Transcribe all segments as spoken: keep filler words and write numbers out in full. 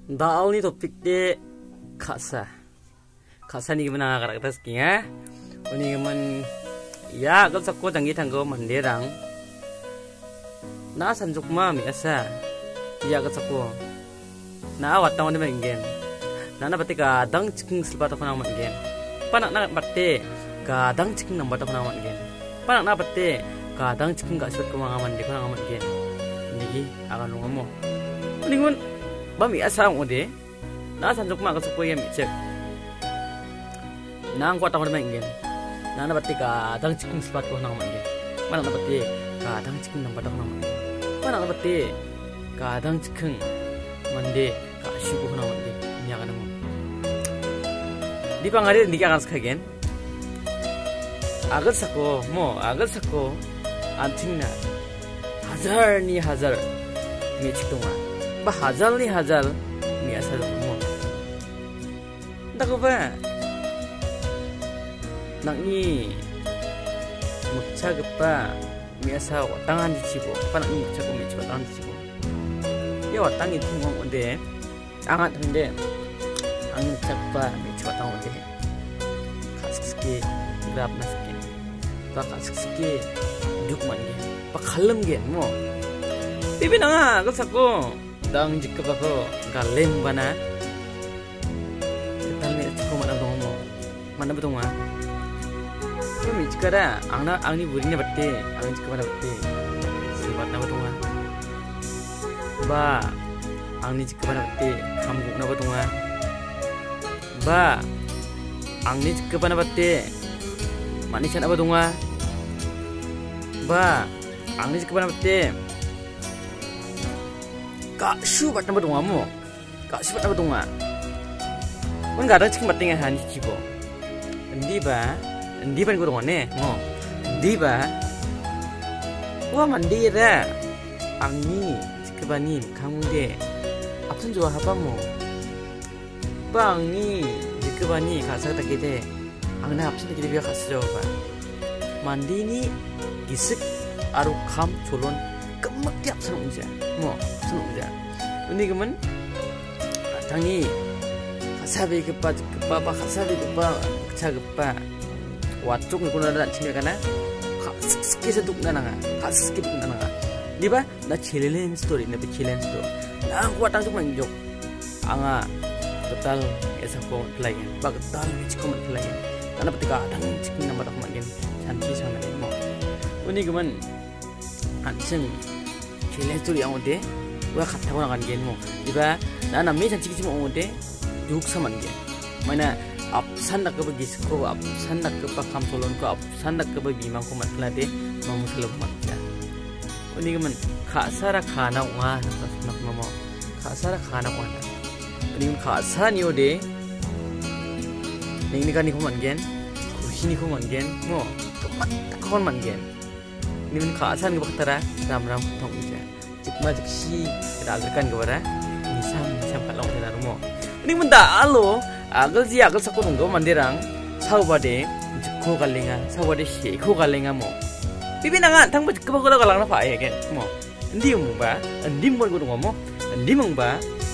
Dalni topik de kasa. Kasa ni gimana kata sekinya? Uni gemen ya gal sakko jangi tanggo manderang. Na sanjuk ma mi asa. Ya gal sakko. Na watang ni mengen. Na na batte gadang ciking silbata pana mengen. Panak na batte gadang ciking nambata pana mengen. Panak na batte gadang ciking gak silbat kemangaman di pana mengen. Niki akan ngomong. Uni gemen Bami asang ode, na sanjuk mak kesuk yang micek. Nang kuat tahun main na na batik kadang cikum sepat ko nang main mana na batik kadang cikum nang batak nang main mana na batik kadang cikum mande kasih ko nang main ni akan mo. Di pangari ni akan sekagen. Agar sako mo agar sako antingna hazar ni hazar micek tunga. Bah hazal ni hazal ni asal mo. Ndako ba? Nang ni mukcha gepa mi asa watangan dicibo. Panak ni mukcha ko mi cibo tangan dicibo. Ya watang itu ngom onde. Angat onde. Ang mukcha gepa mi cibo tangan onde. Kasiki grab naski. Ba kasiki duk man ge. Ba khalem ge mo. Bibi nanga kasako. Dang jika bako galem bana ketal ni ciko mana dong mo mana betul ma kami jika dah angna angni burinya bete angni jika mana bete silbat nama betul ma ba angni jika mana bete kamu nama betul ma ba angni jika mana bete manis apa betul ma ba angni jika mana bete Kak shu bat nama dunga mo, kak shu bat nama dunga. Mun gak ada cikin batingan hani cibo. Endi ba, endi ban gurung ne, mo. Endi ba, wah mandi ra. Angni cikebani kamu de. Apun jua apa mo? Bang ni cikebani kasa tak kede. Angna apun tak kede biar kasa jawab ba. Mandi ni isik aru kam colon. Kemak tiap senang aja, mo senang aja. Ini kemen, tangi, kasabi kepa kepa apa kasabi kepa keca kepa, wacuk ni kuna ada cina kana, kaski seduk nana, kaski seduk nana. Di ba, na chillen story, na chillen story. Na aku watang tu menjok, anga total esa ko pelayan, ba total cik ko pelayan. Karena ketika ada cikin nama tak makin cantik sana ni mo. Ini kemen. Anjing challenge tu yang ode gua kata orang kan gen mo diba na na me cantik cuma ode duk saman gen mana absan nak ke gisko absan nak ke pakam solon ko absan nak ke bimang ko matla de mamu selom matja ini kemen khasara khana wa nak mo khasara khana wa ini khasa ni ode ning ni kan ni ko man gen kushi ni ko man gen mo kemat kon man gen ini men kaasan ke baktara ram ram tong uja cikma ciksi ragalkan ke bara misam misam kalau tenar mo ini men da alo agal ji agal sakko dong mandirang saubade jikko galinga saubade sheko galinga mo bibinanga tang ba jikko ba galang na pa ya gen mo endi mo ba endi mo go dong mo endi mo ba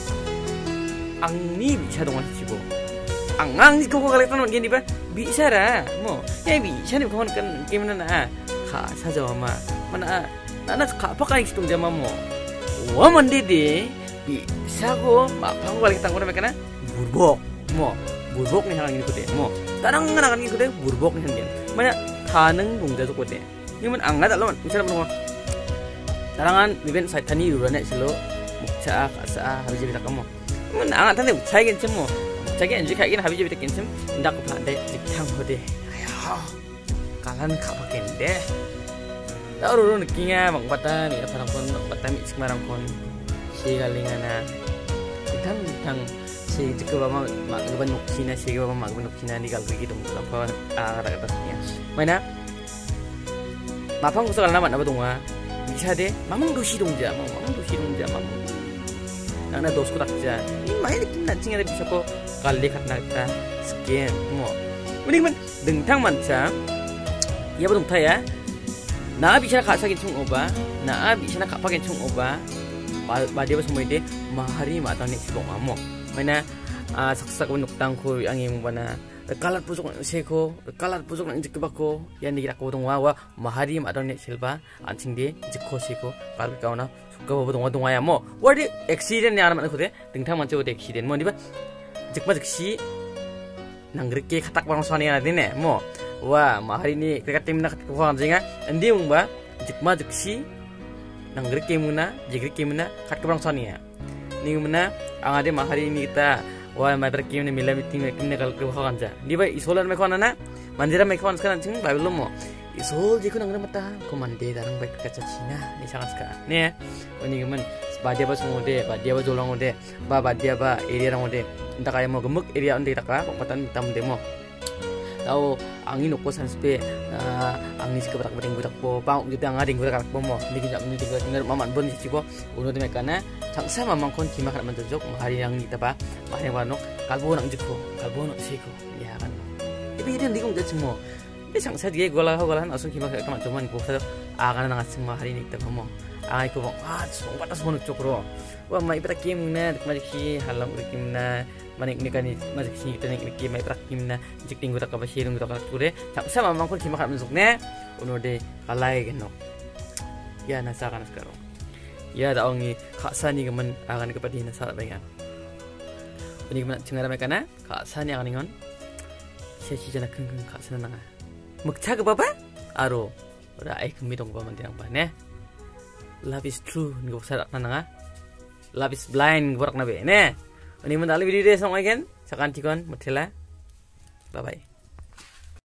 angni bisa dong cibo angang jikko galang tan gen di ba bisa ra mo ya bisa ni kawan kan gimana na 사자마 mana 나나 가파가 있던 자마 뭐 와만데데 비사고 마파고 갈게 땅고나 메카나 무rbok 뭐 무rbok nih halang ini kude mo tarang nganakan ini kude murbok nih hangen mana taneng bungja tu kude ini men angga tak lawan misalnya menunggu tarangan biben saya tani urane selo mukca asa habis jadi kamu men angga tane saya gencem mo saya genji kayak gini habis jadi gencem ndak pandai dikang kude ayo kalan kapaken deh. Tahu dulu nikinya bang bata nih apa kon bata mix marang kon si galingana. Ditang ditang si jika bama mak gaban nukina si bama mak gaban nukina ni gal gitu apa ada atasnya. Mana? Mapang kusal nama apa tunga? Bisa deh. Mamang dosi dongja, mamang dosi dongja, mamang. Karena dosku takja. Ini main kita cingnya bisa kok kali kata kita sekian mo. Mending men dengtang manca. Ya betul ya. Na bisa kak sakin cung oba, na bisa nak pakai cung oba, ba dia ba semua ide mahari ma tang ni sibong amo mana saksak unuk tangku yang im bana kalat pusuk seko kalat pusuk nang jikbako yan ni rakko dong wa mahari ma tang ni silba anching de jikko seko kal kauna sukka bo dong dong ya mo wadi accident ya man ko de dingthang man de accident mo di ba jikma jiksi nang rike khatak bang soni na dine mo wa mahari ni kriket tim na ko jinga endi mung ba jikma jiksi nang rike muna jigrike muna khat bang soni ya ni muna ang ade mahari ni kita wa mai berkim ni mila meeting meeting kal ko khanja di ba isolan me khona na mandira me khon sekarang cing ba belum mo isol je ko nang mata ko mande darang baik kaca cina ni sangat ska ne oni gemen badia ba sumode badia ba jolong ode ba badia ba area rang ode inta kaya mo gemuk area onde taka patan tam demo tau angin uko sanspe angin sika berak beding budak po pang gitu ang ading budak po mo ni kinjak ni tiga tinggal maman bon si ko uno de mekana changsa mamang kon kima kan menjok mahari yang kita ba mahari wanok kalbo nang jiko kalbo nak siko ya kan ibi dia ndikong de semua ni changsa dia gola golan asun kima kan cuma cuman ko sa akan nang asing mahari ni kita mo ai ko ah so batas bonuk cokro wa mai prakim na majiki halam prakim na manik ni kan majiki kita ni ki mai prakim na jik tinggu tak ba shirung tak kure changsa mamang kon kima kan menjok ne uno de kalai genok ya nasa kan sekarang ya da ongi khasani gemen akan kepada nasa bengan ini gemen cengara mekana khasani akan ingon sesi jana kengkeng khasana nanga mukcha ke baba aro ora ai kemi dong ba mandirang ba ne love is true ni sarak nanga love is blind gorak na be ne ini mentali video de song again sakan tikon mutela bye bye